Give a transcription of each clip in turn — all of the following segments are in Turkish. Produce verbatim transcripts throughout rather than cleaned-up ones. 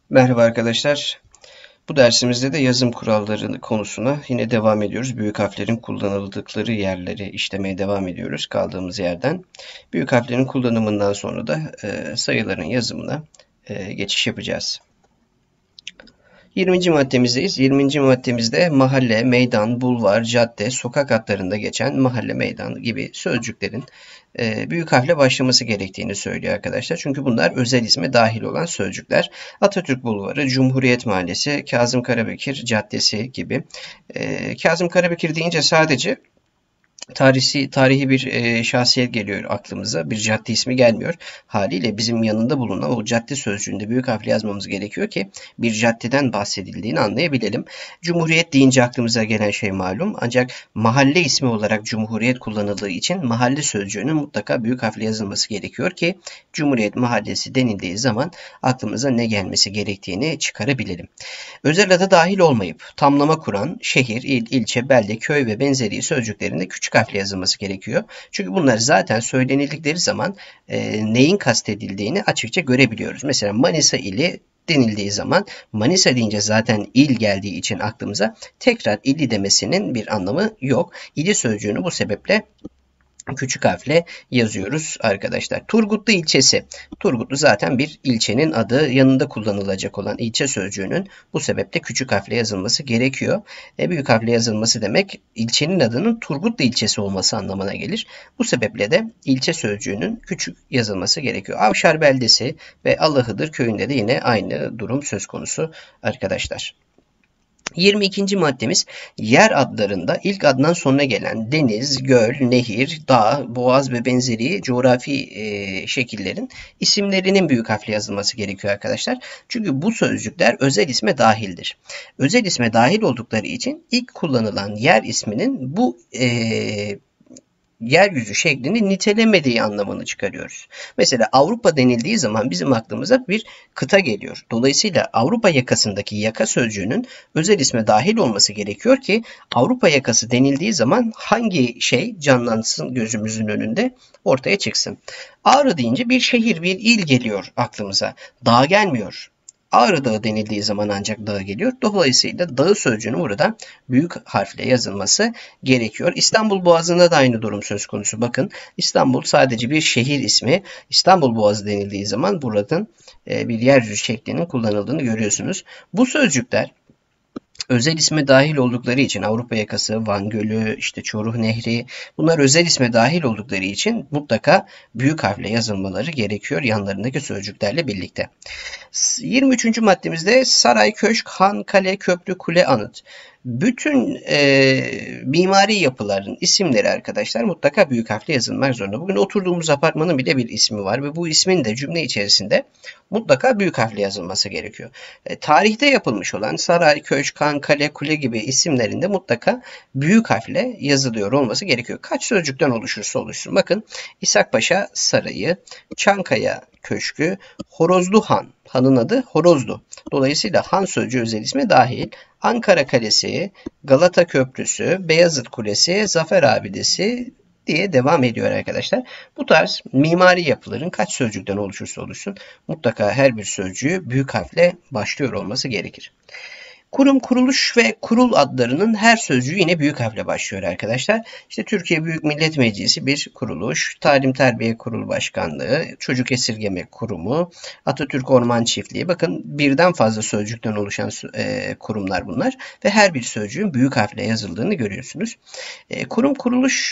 Merhaba arkadaşlar. Bu dersimizde de yazım kuralları konusuna yine devam ediyoruz. Büyük harflerin kullanıldıkları yerleri işlemeye devam ediyoruz kaldığımız yerden. Büyük harflerin kullanımından sonra da e, sayıların yazımına e, geçiş yapacağız. yirminci maddemizdeyiz. yirminci maddemizde mahalle, meydan, bulvar, cadde, sokak adlarında geçen mahalle, meydan gibi sözcüklerin e, büyük harfle başlaması gerektiğini söylüyor arkadaşlar. Çünkü bunlar özel isme dahil olan sözcükler. Atatürk Bulvarı, Cumhuriyet Mahallesi, Kazım Karabekir Caddesi gibi. E, Kazım Karabekir deyince sadece Tarihi, tarihi bir e, şahsiyet geliyor aklımıza. Bir cadde ismi gelmiyor. Haliyle bizim yanında bulunan o cadde sözcüğünde büyük harfle yazmamız gerekiyor ki bir caddeden bahsedildiğini anlayabilelim. Cumhuriyet deyince aklımıza gelen şey malum. Ancak mahalle ismi olarak Cumhuriyet kullanıldığı için mahalle sözcüğünün mutlaka büyük harfle yazılması gerekiyor ki Cumhuriyet Mahallesi denildiği zaman aklımıza ne gelmesi gerektiğini çıkarabilelim. Özel adı dahil olmayıp tamlama kuran şehir, il, ilçe, belde, köy ve benzeri sözcüklerinde küçük harfle yazılması gerekiyor. Çünkü bunlar zaten söylenildikleri zaman e, neyin kastedildiğini açıkça görebiliyoruz. Mesela Manisa ili denildiği zaman Manisa deyince zaten il geldiği için aklımıza tekrar ili demesinin bir anlamı yok. İli sözcüğünü bu sebeple küçük harfle yazıyoruz arkadaşlar. Turgutlu ilçesi. Turgutlu zaten bir ilçenin adı. Yanında kullanılacak olan ilçe sözcüğünün bu sebeple küçük harfle yazılması gerekiyor. E, büyük harfle yazılması demek ilçenin adının Turgutlu ilçesi olması anlamına gelir. Bu sebeple de ilçe sözcüğünün küçük yazılması gerekiyor. Avşar beldesi ve Alıhıdır köyünde de yine aynı durum söz konusu arkadaşlar. yirmi ikinci maddemiz yer adlarında ilk adından sonuna gelen deniz, göl, nehir, dağ, boğaz ve benzeri coğrafi e, şekillerin isimlerinin büyük harfle yazılması gerekiyor arkadaşlar. Çünkü bu sözcükler özel isme dahildir. Özel isme dahil oldukları için ilk kullanılan yer isminin bu e, yeryüzü şeklini nitelemediği anlamını çıkarıyoruz. Mesela Avrupa denildiği zaman bizim aklımıza bir kıta geliyor. Dolayısıyla Avrupa yakasındaki yaka sözcüğünün özel isme dahil olması gerekiyor ki Avrupa yakası denildiği zaman hangi şey canlansın gözümüzün önünde ortaya çıksın. Ağrı deyince bir şehir, bir il geliyor aklımıza. Dağ gelmiyor. Ağrı Dağı denildiği zaman ancak dağı geliyor. Dolayısıyla dağı sözcüğünün burada büyük harfle yazılması gerekiyor. İstanbul Boğazı'nda da aynı durum söz konusu. Bakın İstanbul sadece bir şehir ismi. İstanbul Boğazı denildiği zaman buradan bir yeryüzü şeklinin kullanıldığını görüyorsunuz. Bu sözcükler özel isme dahil oldukları için Avrupa yakası, Van Gölü, işte Çoruh Nehri bunlar özel isme dahil oldukları için mutlaka büyük harfle yazılmaları gerekiyor yanlarındaki sözcüklerle birlikte. yirmi üçüncü maddemizde saray, köşk, han, kale, köprü, kule, anıt. Bütün e, mimari yapıların isimleri arkadaşlar mutlaka büyük harfle yazılmak zorunda. Bugün oturduğumuz apartmanın bile bir ismi var ve bu ismin de cümle içerisinde mutlaka büyük harfle yazılması gerekiyor. E, tarihte yapılmış olan saray, köşk, han, kale, kule gibi isimlerinde mutlaka büyük harfle yazılıyor olması gerekiyor. Kaç sözcükten oluşursa oluşsun. Bakın İshak Paşa Sarayı, Çankaya Köşkü, Horozlu Han. Hanın adı Horozlu. Dolayısıyla Han sözcüğü özel isme dahil. Ankara Kalesi, Galata Köprüsü, Beyazıt Kulesi, Zafer Abidesi diye devam ediyor arkadaşlar. Bu tarz mimari yapıların kaç sözcükten oluşursa oluşsun mutlaka her bir sözcüğü büyük harfle başlıyor olması gerekir. Kurum, kuruluş ve kurul adlarının her sözcüğü yine büyük harfle başlıyor arkadaşlar. İşte Türkiye Büyük Millet Meclisi bir kuruluş, Talim Terbiye Kurulu Başkanlığı, Çocuk Esirgeme Kurumu, Atatürk Orman Çiftliği. Bakın birden fazla sözcükten oluşan e, kurumlar bunlar ve her bir sözcüğün büyük harfle yazıldığını görüyorsunuz. E, kurum, kuruluş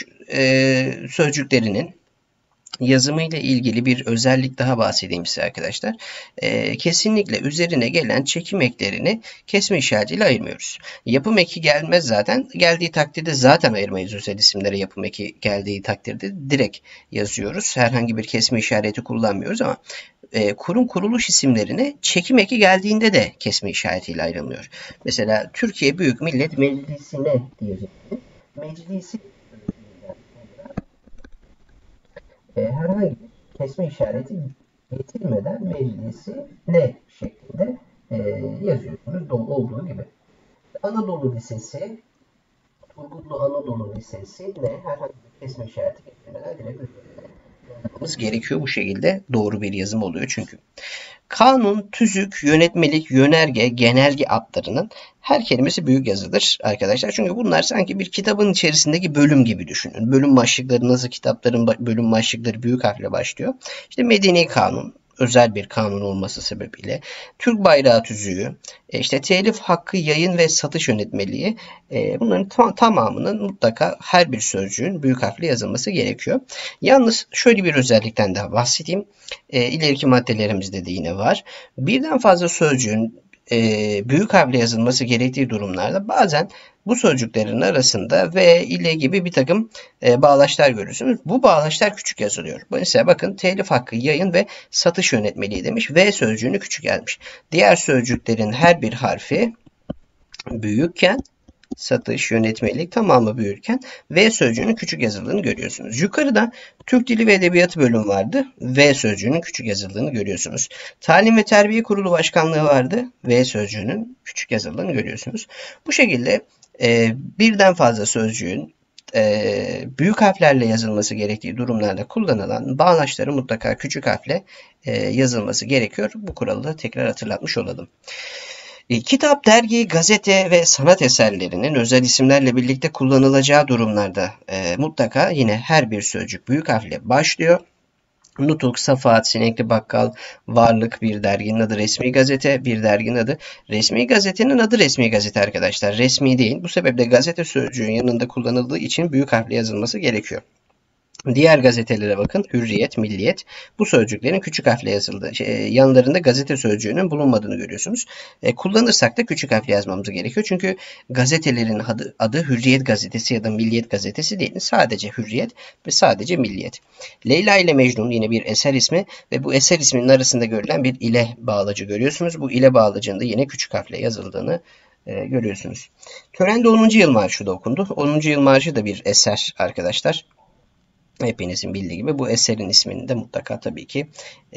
e, sözcüklerinin yazımıyla ilgili bir özellik daha bahsedeyim size arkadaşlar. Ee, kesinlikle üzerine gelen çekim eklerini kesme işaretiyle ayırmıyoruz. Yapım eki gelmez zaten. Geldiği takdirde zaten ayırmayız özel isimlere yapım eki geldiği takdirde direkt yazıyoruz. Herhangi bir kesme işareti kullanmıyoruz ama e, kurum kuruluş isimlerine çekim eki geldiğinde de kesme işaretiyle ayrılmıyor. Mesela Türkiye Büyük Millet Meclisi'ne diyeceğiz. Meclisi e, herhangi bir kesme işareti getirmeden meclisi ne şeklinde e, yazıyorsunuz dolu olduğu gibi. Anadolu Lisesi, Turgutlu Anadolu Lisesi ne herhangi bir kesme işareti getirmeden direkt yazmamız gerekiyor. Bu şekilde doğru bir yazım oluyor çünkü. Kanun, tüzük, yönetmelik, yönerge, genelge adlarının her kelimesi büyük yazıdır arkadaşlar. Çünkü bunlar sanki bir kitabın içerisindeki bölüm gibi düşünün. Bölüm başlıkları nasıl kitapların bölüm başlıkları büyük harfle başlıyor. İşte Medeni Kanun, özel bir kanun olması sebebiyle, Türk bayrağı tüzüğü, işte telif hakkı, yayın ve satış yönetmeliği, bunların tam, tamamının mutlaka her bir sözcüğün büyük harfle yazılması gerekiyor. Yalnız şöyle bir özellikten daha bahsedeyim. E, ileriki maddelerimizde de yine var. Birden fazla sözcüğün e, büyük harfle yazılması gerektiği durumlarda bazen bu sözcüklerin arasında ve ile gibi bir takım e, bağlaçlar görürsünüz. Bu bağlaçlar küçük yazılıyor. Mesela bakın telif hakkı, yayın ve satış yönetmeliği demiş. V sözcüğünü küçük yazmış. Diğer sözcüklerin her bir harfi büyükken, satış, yönetmelik tamamı büyürken V sözcüğünün küçük yazıldığını görüyorsunuz. Yukarıda Türk Dili ve Edebiyatı bölümü vardı. V sözcüğünün küçük yazıldığını görüyorsunuz. Talim ve Terbiye Kurulu Başkanlığı vardı. V sözcüğünün küçük yazıldığını görüyorsunuz. Bu şekilde e, birden fazla sözcüğün e, büyük harflerle yazılması gerektiği durumlarda kullanılan bağlaçları mutlaka küçük harfle e, yazılması gerekiyor. Bu kuralı da tekrar hatırlatmış olalım. Kitap, dergi, gazete ve sanat eserlerinin özel isimlerle birlikte kullanılacağı durumlarda e, mutlaka yine her bir sözcük büyük harfle başlıyor. Nutuk, Safahat, Sinekli Bakkal, Varlık bir derginin adı, resmi gazete bir derginin adı. Resmi gazetenin adı resmi gazete arkadaşlar. Resmi değil. Bu sebeple gazete sözcüğün yanında kullanıldığı için büyük harfle yazılması gerekiyor. Diğer gazetelere bakın. Hürriyet, Milliyet. Bu sözcüklerin küçük harfle yazıldığı, şey, yanlarında gazete sözcüğünün bulunmadığını görüyorsunuz. E, kullanırsak da küçük harfle yazmamız gerekiyor. Çünkü gazetelerin adı, adı Hürriyet gazetesi ya da Milliyet gazetesi değil. Sadece Hürriyet ve sadece Milliyet. Leyla ile Mecnun yine bir eser ismi ve bu eser isminin arasında görülen bir ile bağlacı görüyorsunuz. Bu ile bağlacının da yine küçük harfle yazıldığını e, görüyorsunuz. Törende onuncu yıl marşı da okundu. onuncu yıl marşı da bir eser arkadaşlar. Hepinizin bildiği gibi bu eserin isminin de mutlaka tabii ki e,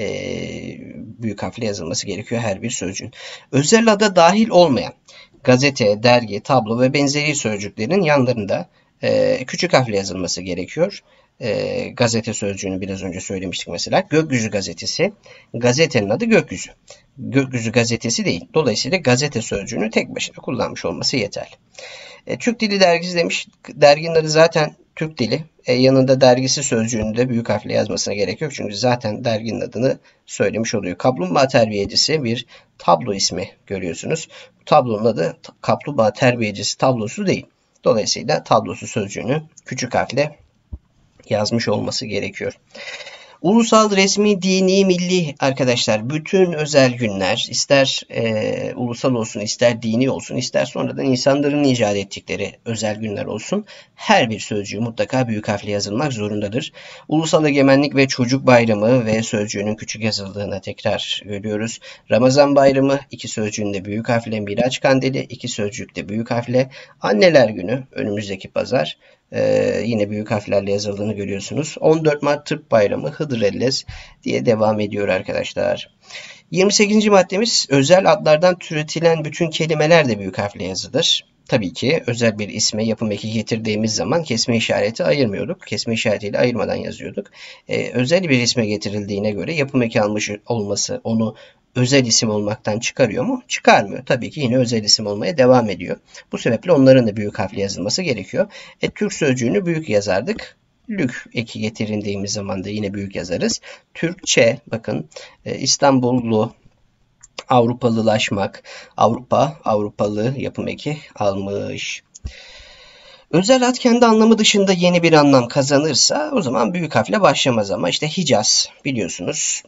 büyük harfle yazılması gerekiyor her bir sözcüğün. Özel ada dahil olmayan gazete, dergi, tablo ve benzeri sözcüklerin yanlarında e, küçük harfle yazılması gerekiyor. E, gazete sözcüğünü biraz önce söylemiştik mesela. Gökyüzü gazetesi, gazetenin adı Gökyüzü. Gökyüzü gazetesi değil. Dolayısıyla gazete sözcüğünü tek başına kullanmış olması yeterli. E, Türk Dili Dergisi demiş. Derginin adı zaten Türk Dili. E, yanında dergisi sözcüğünü de büyük harfle yazmasına gerek yok. Çünkü zaten derginin adını söylemiş oluyor. Kaplumbağa Terbiyecisi bir tablo ismi görüyorsunuz. Bu tablonun adı Kaplumbağa Terbiyecisi tablosu değil. Dolayısıyla tablosu sözcüğünü küçük harfle yazmış olması gerekiyor. Ulusal, resmi, dini, milli arkadaşlar bütün özel günler ister e, ulusal olsun ister dini olsun ister sonradan insanların icat ettikleri özel günler olsun her bir sözcüğü mutlaka büyük harfle yazılmak zorundadır. Ulusal Egemenlik ve Çocuk Bayramı ve sözcüğünün küçük yazıldığını tekrar görüyoruz. Ramazan Bayramı iki sözcüğünde büyük harfle, Miraç Kandili iki sözcükte büyük harfle, Anneler Günü önümüzdeki pazar Ee, yine büyük harflerle yazıldığını görüyorsunuz. on dört Mart Tıp Bayramı, Hıdrellez diye devam ediyor arkadaşlar. yirmi sekizinci maddemiz özel adlardan türetilen bütün kelimeler de büyük harfle yazılır. Tabii ki özel bir isme yapım eki getirdiğimiz zaman kesme işareti ayırmıyorduk. Kesme işaretiyle ayırmadan yazıyorduk. Ee, özel bir isme getirildiğine göre yapım eki almış olması onu özel isim olmaktan çıkarıyor mu? Çıkarmıyor. Tabii ki yine özel isim olmaya devam ediyor. Bu sebeple onların da büyük harfle yazılması gerekiyor. E, Türk sözcüğünü büyük yazardık. Lük eki getirildiğimiz zaman da yine büyük yazarız. Türkçe, bakın e, İstanbullu, Avrupalılaşmak, Avrupa, Avrupalı yapım eki almış. Özel ad kendi anlamı dışında yeni bir anlam kazanırsa o zaman büyük harfle başlamaz ama işte Hicaz biliyorsunuz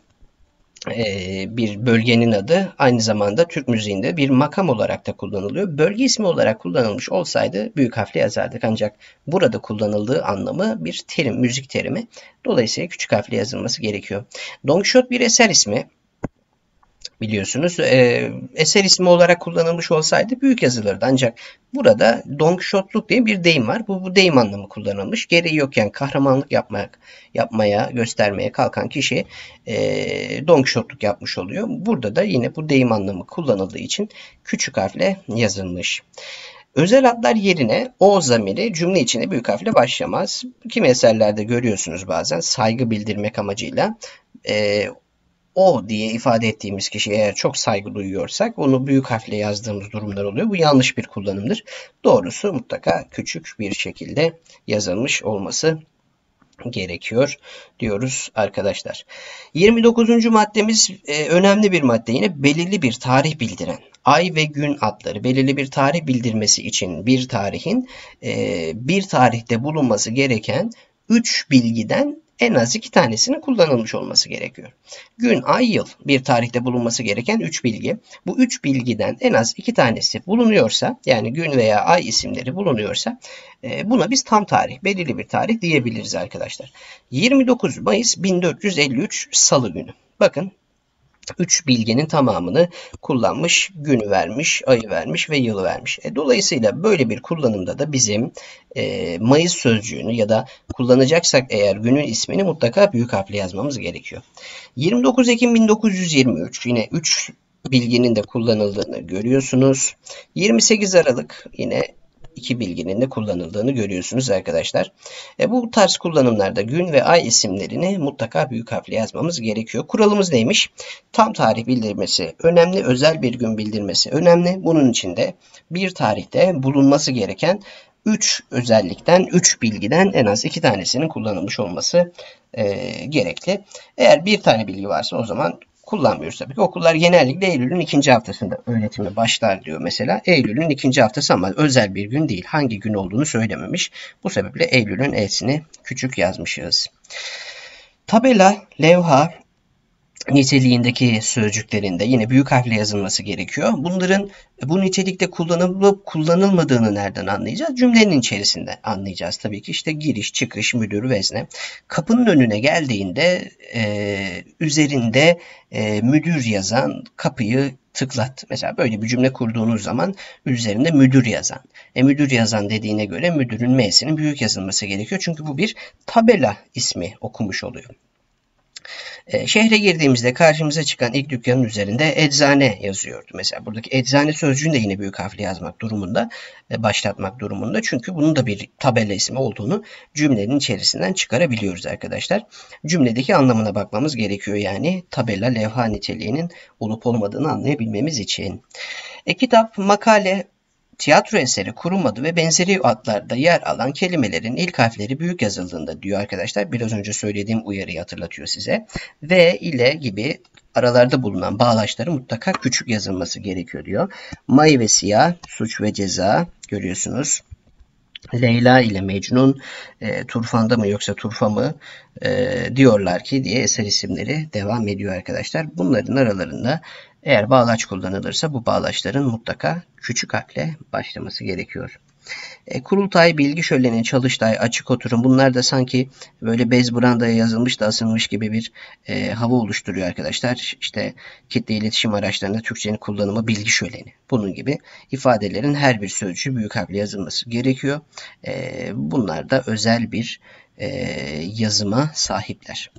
bir bölgenin adı aynı zamanda Türk müziğinde bir makam olarak da kullanılıyor. Bölge ismi olarak kullanılmış olsaydı büyük harfle yazardık ancak burada kullanıldığı anlamı bir terim, müzik terimi. Dolayısıyla küçük harfle yazılması gerekiyor. Don Quixote bir eser ismi. Biliyorsunuz e, eser ismi olarak kullanılmış olsaydı büyük yazılırdı. Ancak burada Don Quixote'luk diye bir deyim var. Bu, bu deyim anlamı kullanılmış. Gereği yokken kahramanlık yapmak, yapmaya, göstermeye kalkan kişi e, Don Quixote'luk yapmış oluyor. Burada da yine bu deyim anlamı kullanıldığı için küçük harfle yazılmış. Özel adlar yerine o zamiri cümle içinde büyük harfle başlamaz. Kimi eserlerde görüyorsunuz bazen saygı bildirmek amacıyla e, o diye ifade ettiğimiz kişi eğer çok saygı duyuyorsak onu büyük harfle yazdığımız durumlar oluyor. Bu yanlış bir kullanımdır. Doğrusu mutlaka küçük bir şekilde yazılmış olması gerekiyor diyoruz arkadaşlar. yirmi dokuzuncu maddemiz e, önemli bir madde. Yine belirli bir tarih bildiren ay ve gün adları belirli bir tarih bildirmesi için bir tarihin e, bir tarihte bulunması gereken üç bilgiden en az iki tanesinin kullanılmış olması gerekiyor. Gün, ay, yıl bir tarihte bulunması gereken üç bilgi. Bu üç bilgiden en az iki tanesi bulunuyorsa, yani gün veya ay isimleri bulunuyorsa buna biz tam tarih, belirli bir tarih diyebiliriz arkadaşlar. yirmi dokuz Mayıs bin dört yüz elli üç Salı günü. Bakın üç bilginin tamamını kullanmış, günü vermiş, ayı vermiş ve yılı vermiş. E, dolayısıyla böyle bir kullanımda da bizim e, Mayıs sözcüğünü ya da kullanacaksak eğer günün ismini mutlaka büyük harfle yazmamız gerekiyor. yirmi dokuz Ekim bin dokuz yüz yirmi üç yine üç bilginin de kullanıldığını görüyorsunuz. yirmi sekiz Aralık yine iki bilginin de kullanıldığını görüyorsunuz arkadaşlar. E, bu tarz kullanımlarda gün ve ay isimlerini mutlaka büyük harfle yazmamız gerekiyor. Kuralımız neymiş? Tam tarih bildirmesi önemli, özel bir gün bildirmesi önemli. Bunun için de bir tarihte bulunması gereken üç özellikten, üç bilgiden en az iki tanesinin kullanılmış olması e, gerekli. Eğer bir tane bilgi varsa o zaman kullanmıyoruz tabii ki. Okullar genellikle Eylül'ün ikinci haftasında öğretime başlar diyor mesela. Eylül'ün ikinci haftası ama özel bir gün değil. Hangi gün olduğunu söylememiş. Bu sebeple Eylül'ün E'sini küçük yazmışız. Tabela, levha niteliğindeki sözcüklerinde yine büyük harfle yazılması gerekiyor. Bunların bu nitelikte kullanılıp kullanılmadığını nereden anlayacağız? Cümlenin içerisinde anlayacağız tabii ki. İşte giriş, çıkış, müdür, vezne. Kapının önüne geldiğinde e, üzerinde e, müdür yazan kapıyı tıklat. Mesela böyle bir cümle kurduğunuz zaman üzerinde müdür yazan. E, müdür yazan dediğine göre müdürün M'sinin büyük yazılması gerekiyor. Çünkü bu bir tabela ismi okumuş oluyor. Şehre girdiğimizde karşımıza çıkan ilk dükkanın üzerinde eczane yazıyordu. Mesela buradaki eczane sözcüğünü de yine büyük harfle yazmak durumunda, başlatmak durumunda. Çünkü bunun da bir tabela ismi olduğunu cümlenin içerisinden çıkarabiliyoruz arkadaşlar. Cümledeki anlamına bakmamız gerekiyor yani tabela, levha niteliğinin olup olmadığını anlayabilmemiz için. E, kitap, makale, tiyatro eseri, kurum adı ve benzeri adlarda yer alan kelimelerin ilk harfleri büyük yazıldığında diyor arkadaşlar. Biraz önce söylediğim uyarıyı hatırlatıyor size. Ve ile gibi aralarda bulunan bağlaçları mutlaka küçük yazılması gerekiyor diyor. May ve Siyah, Suç ve Ceza görüyorsunuz. Leyla ile Mecnun, e, Turfan'da mı yoksa Turfa mı e, diyorlar ki diye eser isimleri devam ediyor arkadaşlar. Bunların aralarında eğer bağlaç kullanılırsa bu bağlaçların mutlaka küçük harfle başlaması gerekiyor. E, kurultay, bilgi şöleni, çalıştay, açık oturum bunlar da sanki böyle bez brandaya yazılmış da asılmış gibi bir e, hava oluşturuyor arkadaşlar. İşte kitle iletişim araçlarında Türkçenin kullanımı bilgi şöleni. Bunun gibi ifadelerin her bir sözcüğü büyük harfle yazılması gerekiyor. E, bunlar da özel bir e, yazıma sahipler.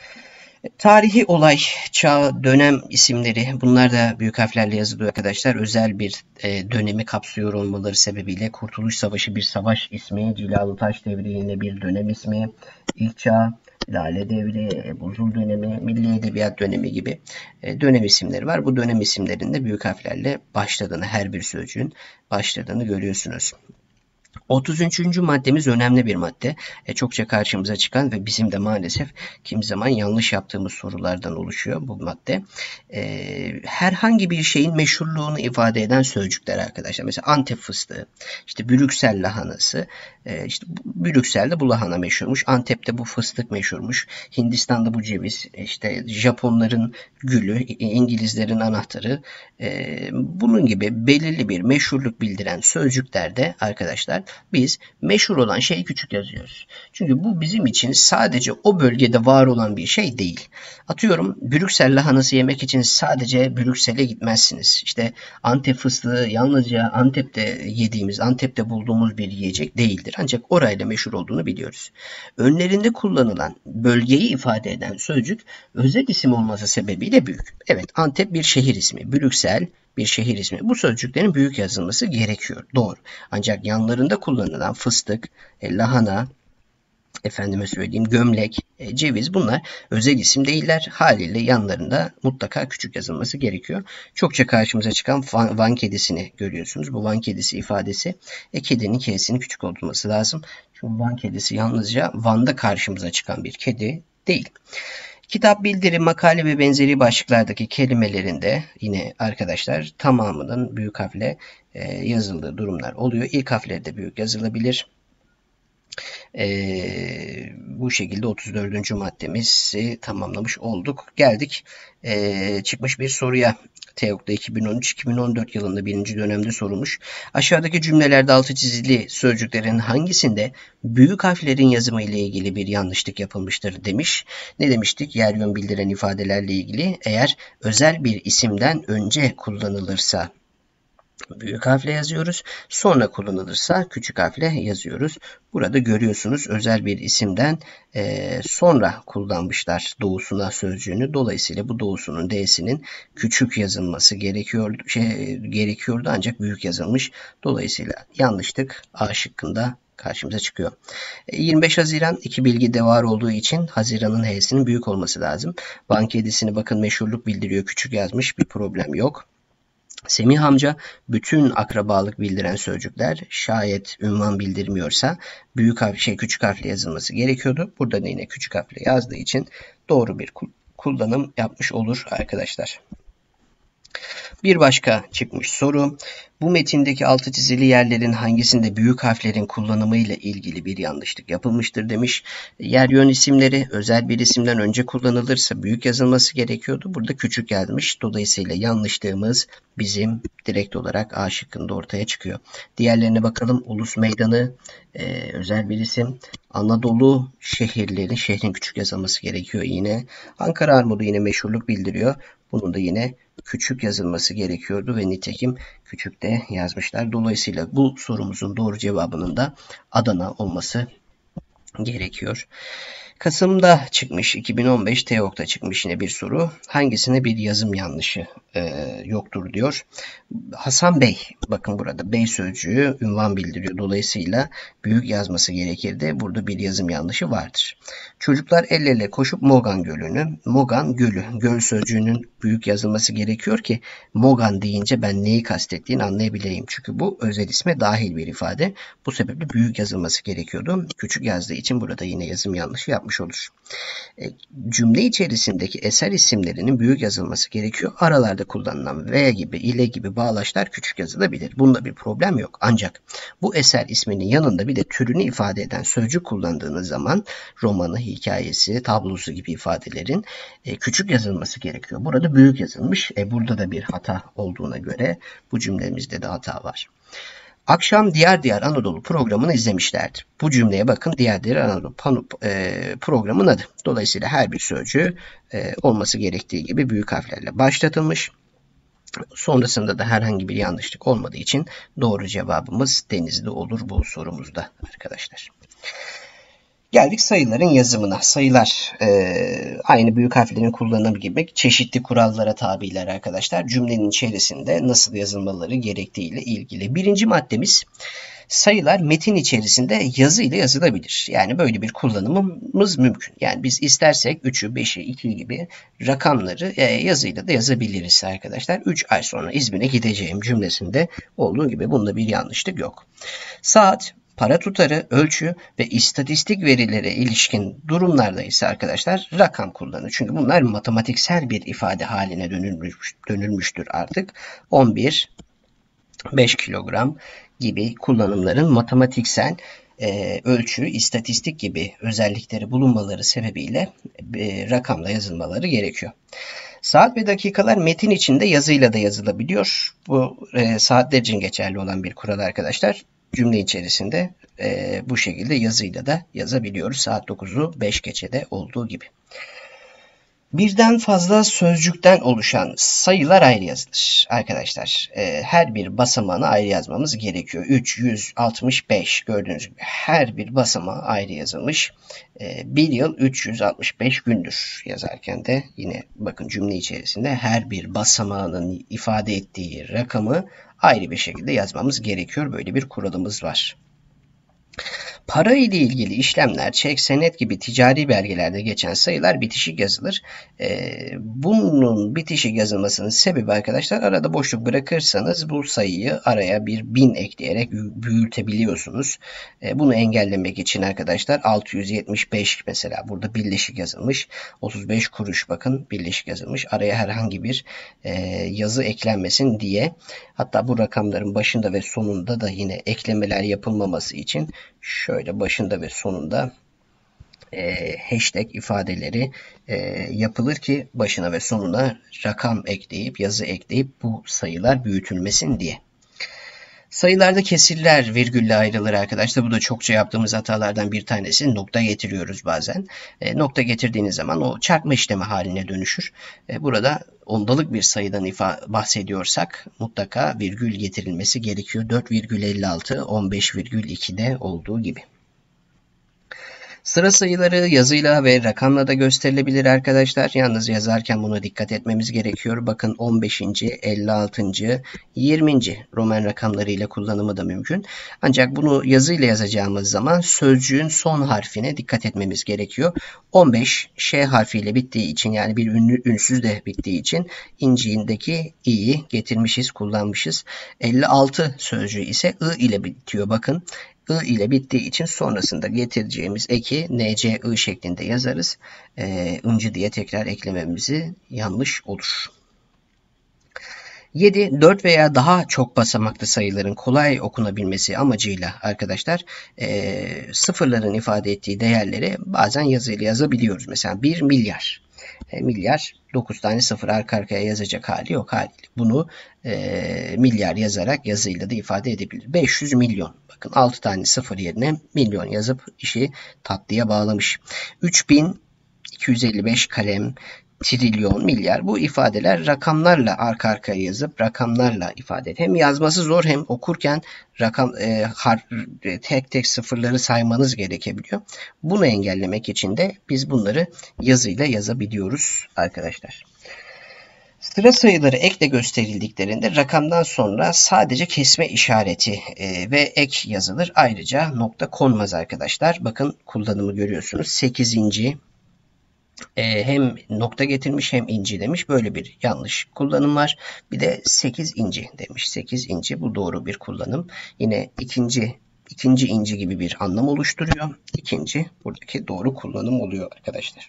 Tarihi olay, çağ, dönem isimleri bunlar da büyük harflerle yazılıyor arkadaşlar. Özel bir e, dönemi kapsıyor olmaları sebebiyle Kurtuluş Savaşı bir savaş ismi, Cilalı Taş Devri yine bir dönem ismi, İlk Çağ, Lale Devri, Buzul Dönemi, Milli Edebiyat Dönemi gibi e, dönem isimleri var. Bu dönem isimlerinde büyük harflerle başladığını, her bir sözcüğün başladığını görüyorsunuz. otuz üçüncü maddemiz önemli bir madde. E, çokça karşımıza çıkan ve bizim de maalesef kimi zaman yanlış yaptığımız sorulardan oluşuyor bu madde. E, herhangi bir şeyin meşhurluğunu ifade eden sözcükler arkadaşlar. Mesela Antep fıstığı, işte Brüksel lahanası. E, işte Brüksel'de bu lahana meşhurmuş. Antep'te bu fıstık meşhurmuş. Hindistan'da bu ceviz. İşte Japonların gülü, İngilizlerin anahtarı. E, bunun gibi belirli bir meşhurluk bildiren sözcüklerde arkadaşlar biz meşhur olan şeyi küçük yazıyoruz. Çünkü bu bizim için sadece o bölgede var olan bir şey değil. Atıyorum Brüksel lahanası yemek için sadece Brüksel'e gitmezsiniz. İşte Antep fıstığı yalnızca Antep'te yediğimiz, Antep'te bulduğumuz bir yiyecek değildir. Ancak orayla meşhur olduğunu biliyoruz. Önlerinde kullanılan bölgeyi ifade eden sözcük özel isim olması sebebiyle büyük. Evet, Antep bir şehir ismi, Brüksel bir şehir ismi. Bu sözcüklerin büyük yazılması gerekiyor. Doğru. Ancak yanlarında kullanılan fıstık, lahana, efendime söyleyeyim gömlek, e, ceviz, bunlar özel isim değiller. Haliyle yanlarında mutlaka küçük yazılması gerekiyor. Çokça karşımıza çıkan Van, Van kedisini görüyorsunuz. Bu Van kedisi ifadesi e, kedinin K'sinin küçük olması lazım. Çünkü Van kedisi yalnızca Van'da karşımıza çıkan bir kedi değil. Kitap, bildiri, makale ve benzeri başlıklardaki kelimelerinde yine arkadaşlar tamamının büyük harfle e, yazıldığı durumlar oluyor. İlk harfleri de büyük yazılabilir. Ee, bu şekilde otuz dördüncü maddemizi tamamlamış olduk. Geldik ee, çıkmış bir soruya. TEOG'da iki bin on üç iki bin on dört yılında birinci dönemde sorulmuş. Aşağıdaki cümlelerde altı çizili sözcüklerin hangisinde büyük harflerin yazımı ile ilgili bir yanlışlık yapılmıştır demiş. Ne demiştik? Yer yön bildiren ifadelerle ilgili eğer özel bir isimden önce kullanılırsa büyük harfle yazıyoruz. Sonra kullanılırsa küçük harfle yazıyoruz. Burada görüyorsunuz özel bir isimden e, sonra kullanmışlar doğusuna sözcüğünü. Dolayısıyla bu doğusunun D'sinin küçük yazılması gerekiyordu, şey, gerekiyordu ancak büyük yazılmış. Dolayısıyla yanlışlık A şıkkında karşımıza çıkıyor. yirmi beş Haziran iki bilgide var olduğu için Haziran'ın H'sinin büyük olması lazım. Van kedisini bakın meşhurluk bildiriyor. Küçük yazmış. Bir problem yok. Semih amca bütün akrabalık bildiren sözcükler şayet ünvan bildirmiyorsa büyük harf şey küçük harfle yazılması gerekiyordu. Burada da yine küçük harfle yazdığı için doğru bir kullanım yapmış olur arkadaşlar. Bir başka çıkmış soru. Bu metindeki altı çizili yerlerin hangisinde büyük harflerin kullanımı ile ilgili bir yanlışlık yapılmıştır demiş. Yer yön isimleri özel bir isimden önce kullanılırsa büyük yazılması gerekiyordu. Burada küçük yazmış. Dolayısıyla yanlışlığımız bizim direkt olarak A şıkkında ortaya çıkıyor. Diğerlerine bakalım. Ulus Meydanı e, özel bir isim. Anadolu şehirleri, şehrin küçük yazılması gerekiyor yine. Ankara Armudu yine meşhurluk bildiriyor. Bunun da yine küçük yazılması gerekiyordu ve nitekim küçük de yazmışlar. Dolayısıyla bu sorumuzun doğru cevabının da Adana olması gerekiyor. Kasım'da çıkmış, iki bin on beş TEOG'da çıkmış yine bir soru. Hangisine bir yazım yanlışı e, yoktur diyor. Hasan Bey, bakın burada Bey sözcüğü ünvan bildiriyor. Dolayısıyla büyük yazması gerekirdi. Burada bir yazım yanlışı vardır. Çocuklar el ele koşup Mogan Gölü'nü, Mogan Gölü, göl sözcüğünün büyük yazılması gerekiyor ki Mogan deyince ben neyi kastettiğini anlayabileyim. Çünkü bu özel isme dahil bir ifade. Bu sebeple büyük yazılması gerekiyordu. Küçük yazdığı için burada yine yazım yanlışı yapmış olur. E, cümle içerisindeki eser isimlerinin büyük yazılması gerekiyor. Aralarda kullanılan V gibi, ile gibi bağlaçlar küçük yazılabilir. Bunda bir problem yok. Ancak bu eser isminin yanında bir de türünü ifade eden sözcük kullandığınız zaman romanı, hikayesi, tablosu gibi ifadelerin e, küçük yazılması gerekiyor. Burada büyük yazılmış. E, burada da bir hata olduğuna göre bu cümlemizde de hata var. Akşam Diyar Diyar Anadolu programını izlemişlerdi. Bu cümleye bakın, Diyar Diyar Anadolu e, programın adı. Dolayısıyla her bir sözcüğü e, olması gerektiği gibi büyük harflerle başlatılmış. Sonrasında da herhangi bir yanlışlık olmadığı için doğru cevabımız Denizli olur bu sorumuzda arkadaşlar. Geldik sayıların yazımına. Sayılar e, aynı büyük harflerin kullanımı gibi çeşitli kurallara tabiler arkadaşlar. Cümlenin içerisinde nasıl yazılmaları gerektiği ile ilgili. Birinci maddemiz sayılar metin içerisinde yazı ile yazılabilir. Yani böyle bir kullanımımız mümkün. Yani biz istersek üçü, beşi, iki gibi rakamları e, yazıyla da yazabiliriz arkadaşlar. üç ay sonra İzmir'e gideceğim cümlesinde olduğu gibi bunda bir yanlışlık yok. Saat, para tutarı, ölçü ve istatistik verilere ilişkin durumlarda ise arkadaşlar rakam kullanır. Çünkü bunlar matematiksel bir ifade haline dönülmüş, dönülmüştür artık. on bir, beş kilogram gibi kullanımların matematiksel e, ölçü, istatistik gibi özellikleri bulunmaları sebebiyle e, rakamla yazılmaları gerekiyor. Saat ve dakikalar metin içinde yazıyla da yazılabiliyor. Bu e, saatler için geçerli olan bir kural arkadaşlar. Cümle içerisinde e, bu şekilde yazıyla da yazabiliyoruz. Saat dokuzu beş geçede olduğu gibi. Birden fazla sözcükten oluşan sayılar ayrı yazılır. Arkadaşlar e, her bir basamağını ayrı yazmamız gerekiyor. üç yüz altmış beş gördüğünüz gibi her bir basamağı ayrı yazılmış. E, bir yıl üç yüz altmış beş gündür yazarken de yine bakın cümle içerisinde her bir basamağının ifade ettiği rakamı ayrı bir şekilde yazmamız gerekiyor. Böyle bir kuralımız var. Para ile ilgili işlemler, çek, senet gibi ticari belgelerde geçen sayılar bitişik yazılır. Ee, bunun bitişik yazılmasının sebebi arkadaşlar, arada boşluk bırakırsanız bu sayıyı araya bir bin ekleyerek büyütebiliyorsunuz. Ee, bunu engellemek için arkadaşlar altı yüz yetmiş beş mesela burada birleşik yazılmış. otuz beş kuruş bakın birleşik yazılmış. Araya herhangi bir e, yazı eklenmesin diye. Hatta bu rakamların başında ve sonunda da yine eklemeler yapılmaması için şöyle başında ve sonunda e, hashtag ifadeleri e, yapılır ki başına ve sonuna rakam ekleyip yazı ekleyip bu sayılar büyütülmesin diye. Sayılarda kesirler virgülle ayrılır arkadaşlar. Bu da çokça yaptığımız hatalardan bir tanesi. Nokta getiriyoruz bazen. E, nokta getirdiğiniz zaman o çarpma işlemi haline dönüşür. E, burada ondalık bir sayıdan bahsediyorsak mutlaka virgül getirilmesi gerekiyor. dört virgül elli altı on beş virgül iki'de olduğu gibi. Sıra sayıları yazıyla ve rakamla da gösterilebilir arkadaşlar. Yalnız yazarken buna dikkat etmemiz gerekiyor. Bakın on beşinci, elli altıncı, yirminci Roman rakamlarıyla kullanımı da mümkün. Ancak bunu yazıyla yazacağımız zaman sözcüğün son harfine dikkat etmemiz gerekiyor. on beş Ş harfiyle bittiği için, yani bir ünlü ünsüz de bittiği için inciğindeki i'yi getirmişiz, kullanmışız. elli altı sözcüğü ise I ile bitiyor. Bakın. I ile bittiği için sonrasında getireceğimiz eki N C I şeklinde yazarız. E, ıncı diye tekrar eklememizi yanlış olur. yedi dört veya daha çok basamaklı sayıların kolay okunabilmesi amacıyla arkadaşlar e, sıfırların ifade ettiği değerleri bazen yazıyla yazabiliyoruz. Mesela bir milyar. E, milyar dokuz tane sıfır arka arkaya yazacak hali yok haliyle. Bunu e, milyar yazarak yazıyla da ifade edebilir. beş yüz milyon. Bakın altı tane sıfır yerine milyon yazıp işi tatlıya bağlamış. üç bin iki yüz elli beş kalem, trilyon, milyar, bu ifadeler rakamlarla arka arkaya yazıp rakamlarla ifade et. Hem yazması zor hem okurken rakam e, har, tek tek sıfırları saymanız gerekebiliyor. Bunu engellemek için de biz bunları yazıyla yazabiliyoruz arkadaşlar. Sıra sayıları ekle gösterildiklerinde rakamdan sonra sadece kesme işareti e, ve ek yazılır. Ayrıca nokta konmaz arkadaşlar. Bakın kullanımı görüyorsunuz. sekizinci E, hem nokta getirmiş hem inci demiş. Böyle bir yanlış kullanım var. Bir de sekiz inci demiş. sekiz inci, bu doğru bir kullanım. Yine ikinci ikinci inci gibi bir anlam oluşturuyor. İkinci buradaki doğru kullanım oluyor arkadaşlar.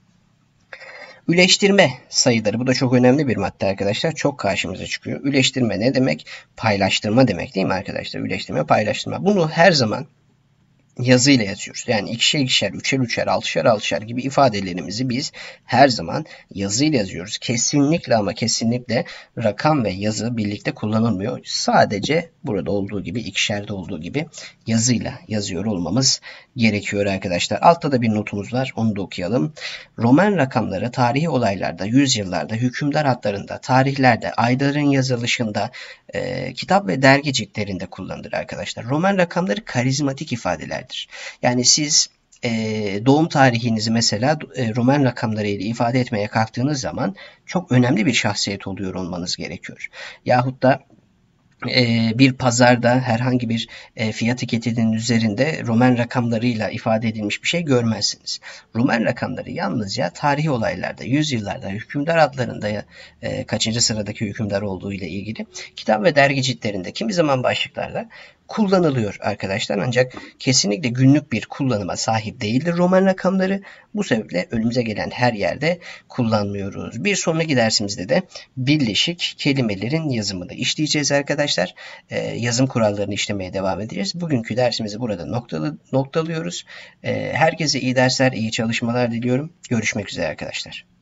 Üleştirme sayıları, bu da çok önemli bir madde arkadaşlar. Çok karşımıza çıkıyor. Üleştirme ne demek? Paylaştırma demek değil mi arkadaşlar? Üleştirme, paylaştırma. Bunu her zaman yazıyla yazıyoruz. Yani ikişer ikişer, üçer üçer, altışar altışar gibi ifadelerimizi biz her zaman yazıyla yazıyoruz. Kesinlikle ama kesinlikle rakam ve yazı birlikte kullanılmıyor. Sadece burada olduğu gibi, ikişerde olduğu gibi yazıyla yazıyor olmamız gerekiyor arkadaşlar. Altta da bir notumuz var. Onu da okuyalım. Roman rakamları tarihi olaylarda, yüzyıllarda, hükümdar adlarında, tarihlerde, ayların yazılışında, e, kitap ve dergi ciltlerinde kullanılır arkadaşlar. Roman rakamları karizmatik ifadelerdir. Yani siz e, doğum tarihinizi mesela e, Roman rakamlarıyla ifade etmeye kalktığınız zaman çok önemli bir şahsiyet oluyor olmanız gerekiyor. Yahut da bir pazarda herhangi bir fiyat etiketinin üzerinde Roman rakamlarıyla ifade edilmiş bir şey görmezsiniz. Roman rakamları yalnızca tarihi olaylarda, yüzyıllarda, hükümdar adlarında kaçıncı sıradaki hükümdar olduğu ile ilgili kitap ve dergi ciltlerinde, kimi zaman başlıklarda kullanılıyor arkadaşlar. Ancak kesinlikle günlük bir kullanıma sahip değildir Roman rakamları. Bu sebeple önümüze gelen her yerde kullanmıyoruz. Bir sonraki dersimizde de birleşik kelimelerin yazımını işleyeceğiz arkadaşlar. Ee, yazım kurallarını işlemeye devam edeceğiz. Bugünkü dersimizi burada noktalı, noktalıyoruz. Ee, herkese iyi dersler, iyi çalışmalar diliyorum. Görüşmek üzere arkadaşlar.